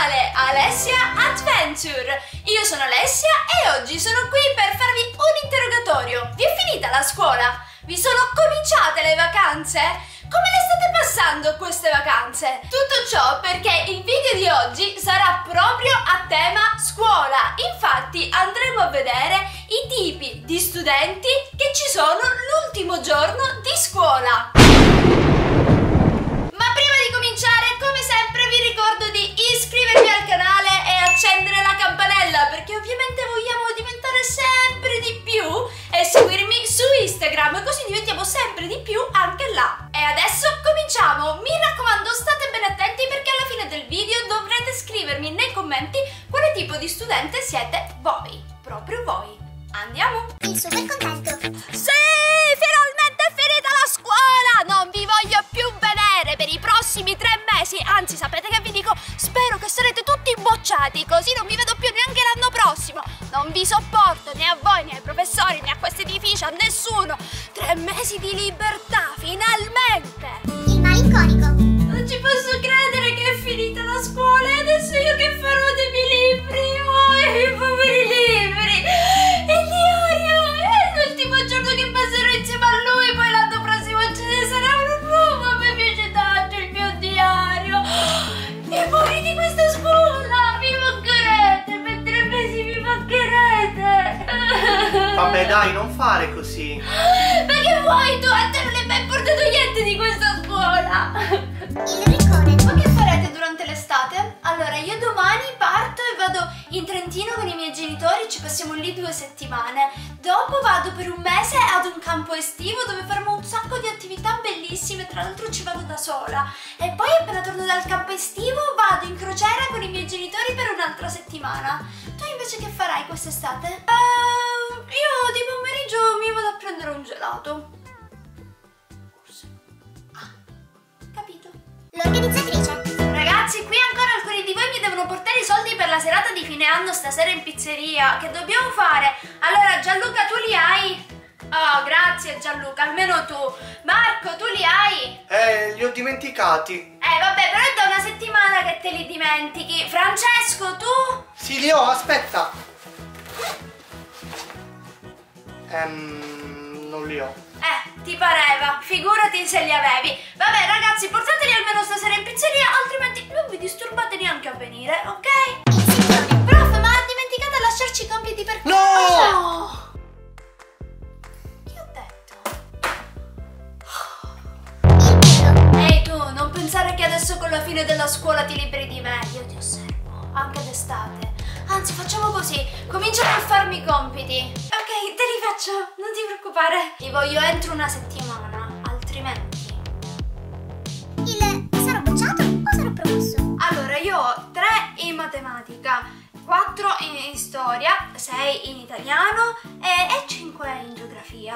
canale Alessia Adventure. Io sono Alessia e oggi sono qui per farvi un interrogatorio. Vi è finita la scuola? Vi sono cominciate le vacanze? Come le state passando queste vacanze? Tutto ciò perché il video di oggi sarà proprio a tema scuola. Infatti andremo a vedere i tipi di studenti che ci sono l'ultimo giorno di scuola. Ma prima di cominciare, come sempre vi ricordo di iscrivervi al canale e accendere la campanella, perché ovviamente vogliamo diventare sempre di più, e seguirmi su Instagram, così diventiamo sempre di più anche là. E adesso cominciamo. Mi raccomando, state ben attenti perché alla fine del video dovrete scrivermi nei commenti quale tipo di studente siete voi, proprio voi. Andiamo! Il super contento. Sì, finalmente è finita la scuola! Non vi voglio più vedere per i prossimi 3 mesi. Anzi, sapete che vi dico? Spero che sarete tutti bocciati, così non vi vedo più neanche l'anno prossimo. Non vi sopporto, né a voi, né ai professori, né a questo edificio, a nessuno. 3 mesi di libertà, finalmente! Il malinconico. Non ci posso credere che è finita la scuola e adesso io che farò dei miei libri? Oh, i miei poveri libri! Il diario! È l'ultimo giorno che passerò insieme a lui, poi l'anno prossimo ce ne sarà uno nuovo. A me piace tanto il mio diario. I poveri di questa scuola! Mi mancherete! Per 3 mesi mi mancherete! Vabbè dai, non fare così. Ma che vuoi tu? A te non hai mai portato niente di questa scuola! Il riccone. Ma che farete durante l'estate? Allora, io domani parto e vado in Trentino con i miei genitori, ci passiamo lì 2 settimane. Dopo vado per un mese ad un campo estivo dove faremo un sacco di attività bellissime, tra l'altro ci vado da sola. E poi appena torno dal campo estivo vado in crociera con i miei genitori per un'altra settimana. Tu invece che farai quest'estate? Io di pomeriggio mi vado a prendere un gelato. Forse. Ah, capito. L'organizzatrice. Ragazzi, qui ancora alcuni di voi mi devono portare i soldi per la serata di fine anno stasera in pizzeria. Che dobbiamo fare? Allora, Gianluca, tu li hai? Oh, grazie Gianluca, almeno tu. Marco, tu li hai? Li ho dimenticati. Vabbè, però è da una settimana che te li dimentichi. Francesco, tu? Sì, li ho, aspetta. Non li ho. Ti pareva, figurati se li avevi. Vabbè ragazzi, portateli almeno stasera in pizzeria, altrimenti non vi disturbate neanche a venire, ok? Il sicchione. Prof, ma ha dimenticato a lasciarci i compiti per No! casa. No! Che ho detto? Il pelo. Ehi tu, non pensare che adesso con la fine della scuola ti liberi di me. Io ti osservo, anche d'estate. Anzi, facciamo così, cominciamo a farmi i compiti. Ok, te li faccio, non ti preoccupare. Li voglio entro una settimana, altrimenti... Sarò bocciato o sarò promosso? Allora, io ho 3 in matematica, 4 in storia, 6 in italiano e 5 in geografia.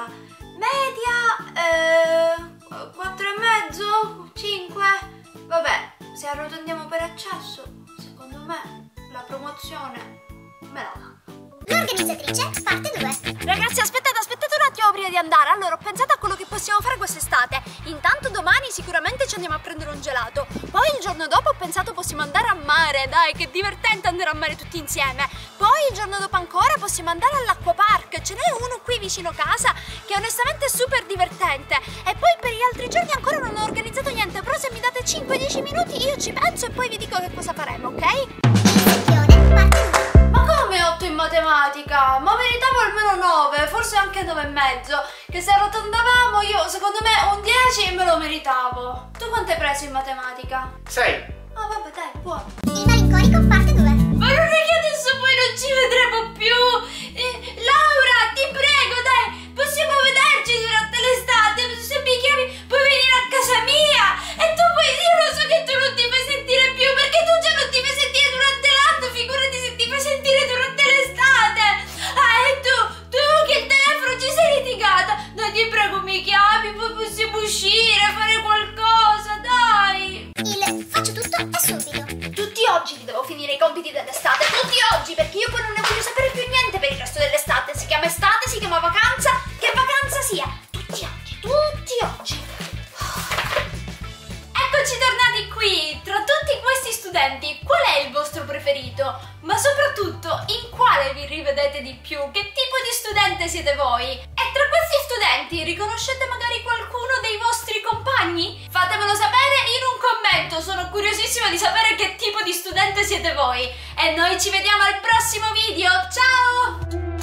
Media, 4,5, 5. Vabbè, se arrotondiamo per eccesso, secondo me la promozione me la dà. L'organizzatrice, parte 2. Ragazzi, aspettate un attimo prima di andare. Allora, ho pensato a quello che possiamo fare quest'estate. Intanto domani sicuramente ci andiamo a prendere un gelato. Poi il giorno dopo ho pensato possiamo andare a mare. Dai, che divertente andare a mare tutti insieme. Poi il giorno dopo ancora possiamo andare all'acquapark. Ce n'è uno qui vicino casa che onestamente è super divertente. E poi per gli altri giorni ancora non ho organizzato niente. Però se mi date 5-10 minuti io ci penso e poi vi dico che cosa faremo, ok? Il secchione, parte 2. Ma come 8 in matematica? Ma meritavo almeno 9, forse anche 9,5. Che se arrotondavamo io, secondo me, un 10 me lo meritavo. Tu quanto hai preso in matematica? 6. Ah, vabbè, dai, buono. Il malinconico, parte 2. Ma non è che adesso poi non ci vedremo più? Laura, ti prego, dai, possiamo vederci durante l'estate? Se mi chiami puoi venire a casa mia. E tu poi, io lo so che tu non ti fai sentire più, perché tu già non ti fai sentire durante l'anno, figurati se ti fai sentire durante l'estate. Ah, e tu che il telefono ci sei litigata. Dai, ti prego, mi chiami, poi possiamo uscire, fare qualcosa, dai. Faccio tutto e subito. Tutti oggi li devo finire i compiti dell'estate, tutti oggi, perché io poi non ne voglio sapere più niente per il resto dell'estate. Si chiama estate, si chiama vacanza, che vacanza sia? Tutti oggi, tutti oggi. Eccoci tornati qui, tra tutti questi studenti, qual è il vostro preferito? Ma soprattutto, in quale vi rivedete di più? Che tipo di studente siete voi? E tra questi studenti riconoscete magari qualcuno dei vostri compagni? Fatemelo sapere in un commento, sono curiosissima di sapere che tipo di studente siete voi. E noi ci vediamo al prossimo video, ciao!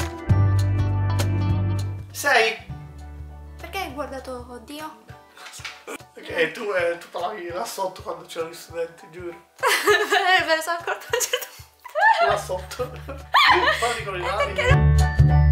Sei? Perché hai guardato Dio? Perché tu tutta la vita là sotto quando c'erano gli studenti, giuro. Me ne sono accorta a un certo punto. Là sotto. Guardi con i vari. Perché...